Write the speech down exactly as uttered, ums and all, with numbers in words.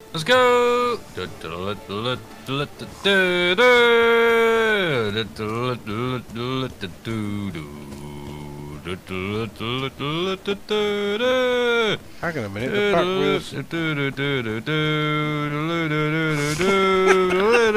Let's go! Hang on a minute, the back wheels.